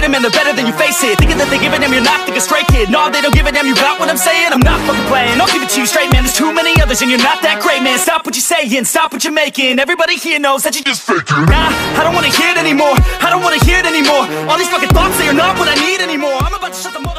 them and they're better than you, face it. Thinking that they give a damn, you're not, think a straight kid. No, they don't give a damn, you got what I'm saying? I'm not fucking playing, I'll give it to you straight, man. There's too many others and you're not that great, man. Stop what you're saying, stop what you're making. Everybody here knows that you just faking. Nah, I don't wanna hear it anymore, I don't wanna hear it anymore. All these fucking thoughts, they are not what I need anymore. I'm about to shut them off.